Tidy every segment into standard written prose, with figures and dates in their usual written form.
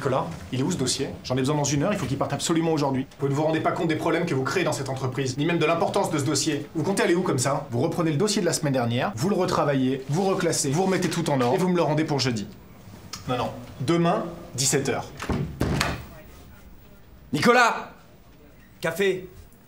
Nicolas, il est où ce dossier? J'en ai besoin dans 1 heure, il faut qu'il parte absolument aujourd'hui. Vous ne vous rendez pas compte des problèmes que vous créez dans cette entreprise, ni même de l'importance de ce dossier. Vous comptez aller où comme ça? Vous reprenez le dossier de la semaine dernière, vous le retravaillez, vous reclassez, vous remettez tout en ordre et vous me le rendez pour jeudi. Non, non. Demain, 17 h. Nicolas! Café!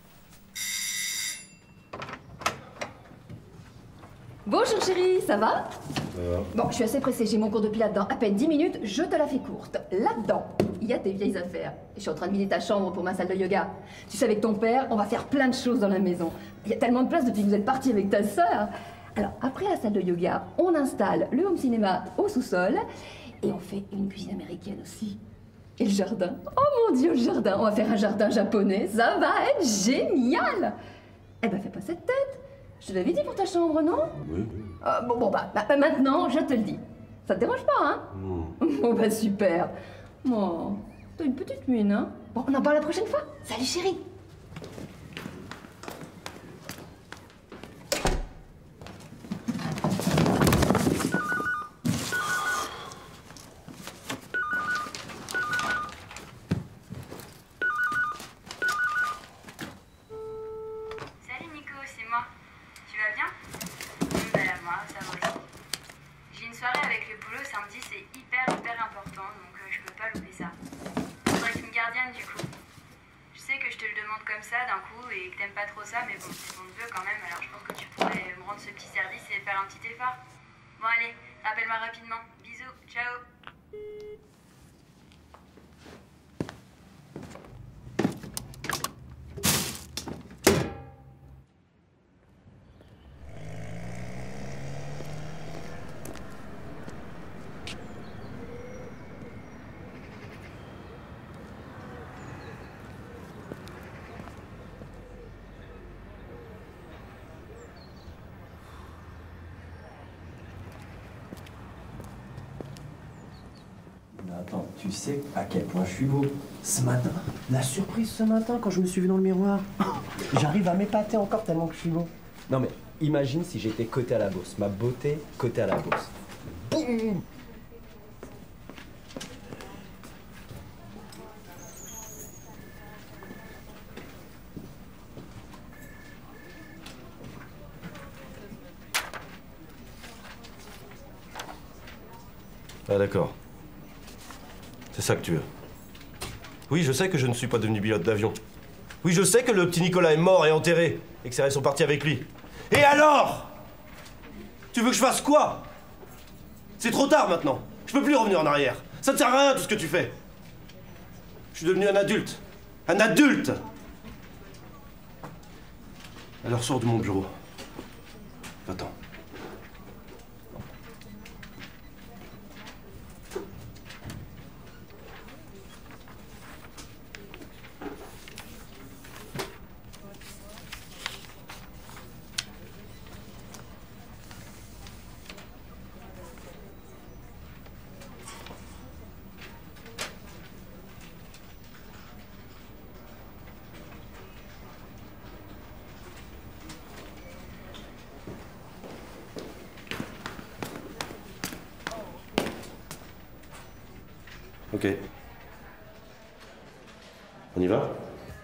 Bonjour chérie, ça va? Bon, je suis assez pressée, j'ai mon cours de pilates dans à peine 10 minutes, je te la fais courte. Là-dedans, il y a tes vieilles affaires. Je suis en train de vider ta chambre pour ma salle de yoga. Tu sais, avec ton père, on va faire plein de choses dans la maison. Il y a tellement de place depuis que vous êtes partis avec ta sœur. Alors, après la salle de yoga, on installe le home cinéma au sous-sol et on fait une cuisine américaine aussi. Et le jardin. Oh mon Dieu, le jardin. On va faire un jardin japonais, ça va être génial. Eh ben, fais pas cette tête. Je te l'avais dit pour ta chambre, non? Oui. Bon, maintenant, je te le dis. Ça te dérange pas, hein? Non. Bon, bah, super. Bon, t'as une petite mine, hein? Bon, on en parle la prochaine fois. Salut, chérie. Salut Nico, c'est moi. Tu vas bien? Bah moi, ça va aussi. J'ai une soirée avec le boulot samedi, c'est hyper important, donc je peux pas louper ça. Faudrait que tu me gardiennes du coup. Je sais que je te le demande comme ça d'un coup et que t'aimes pas trop ça, mais bon, c'est ton neveu quand même, alors je pense que tu pourrais me rendre ce petit service et faire un petit effort. Bon allez, rappelle-moi rapidement. Bisous, ciao. Attends, tu sais à quel point je suis beau. Ce matin, la surprise ce matin quand je me suis vu dans le miroir. J'arrive à m'épater encore tellement que je suis beau. Non mais imagine si j'étais coté à la bourse. Ma beauté cotée à la bourse. Boum! Ah d'accord. C'est ça que tu veux. Oui, je sais que je ne suis pas devenu pilote d'avion. Oui, je sais que le petit Nicolas est mort et enterré, et que ses rêves sont partis avec lui. Et alors? Tu veux que je fasse quoi? C'est trop tard maintenant. Je peux plus revenir en arrière. Ça ne sert à rien tout ce que tu fais. Je suis devenu un adulte. Un adulte! Alors sors de mon bureau. Va-t'en. Ok. On y va?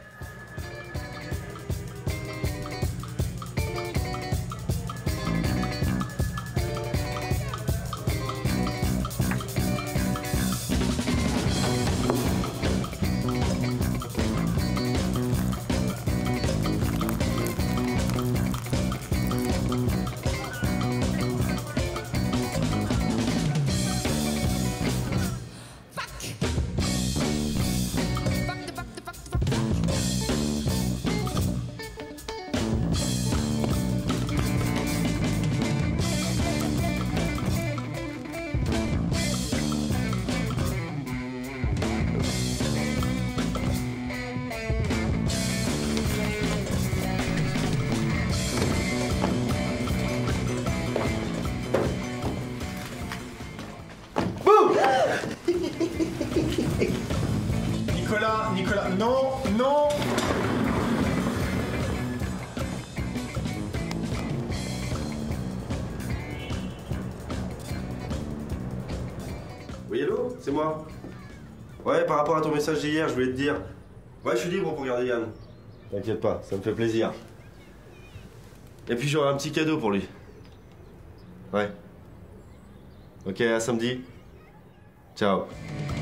Nicolas, non, non! Oui, allô? C'est moi. Ouais, par rapport à ton message d'hier, je voulais te dire. Ouais, je suis libre pour garder Yann. T'inquiète pas, ça me fait plaisir. Et puis j'aurai un petit cadeau pour lui. Ouais. Ok, à samedi. Ciao.